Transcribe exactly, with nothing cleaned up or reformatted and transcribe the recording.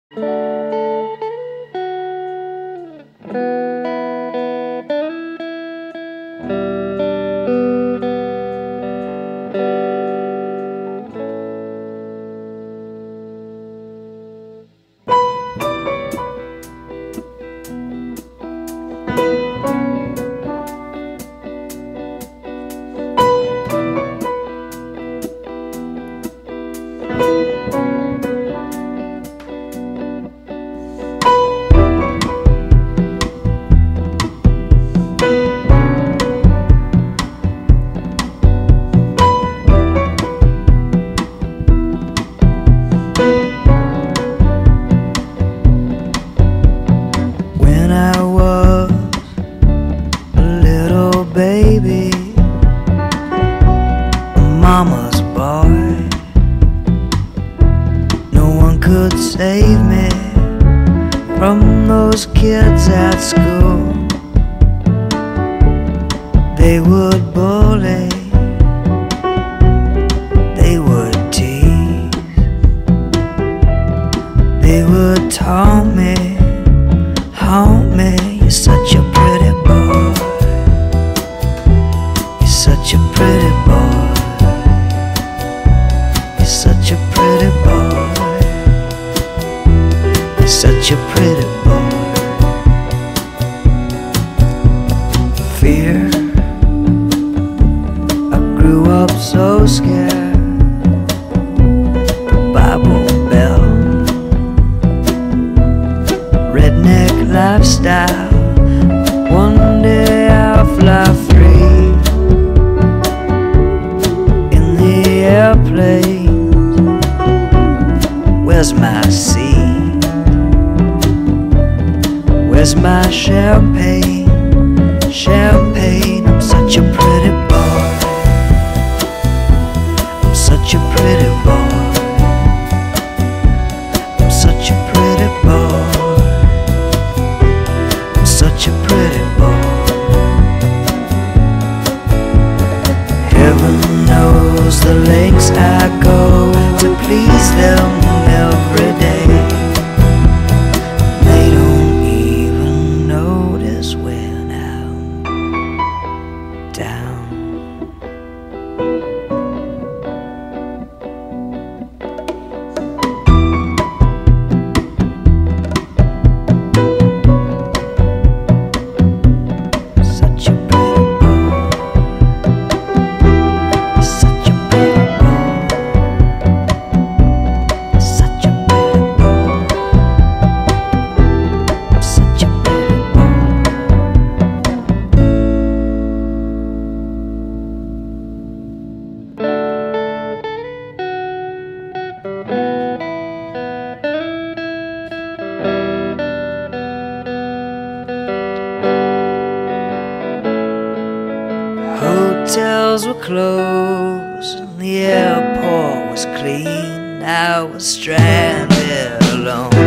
When I was a little baby, a mama's boy, no one could save me from those kids at school. They would bully, they would tease, they would taunt me, haunt me. You're such a pretty boy, you're such a pretty boy, you're such a pretty boy, you're such a pretty boy. Fear, I grew up so scared. Bible Belt, redneck lifestyle. One day I'll fly free in the airplane. Where's my seat? Where's my champagne? Champagne, I'm such a pretty boy, I'm such a pretty boy, I'm such a pretty boy, I'm such a pretty boy. Heaven knows the lengths I go to please them every day. They don't even notice when I'm down. Such a pretty boy, such a pretty boy, such a pretty boy, such a pretty boy. Hotels were closed and the airport was clean. I was stranded alone.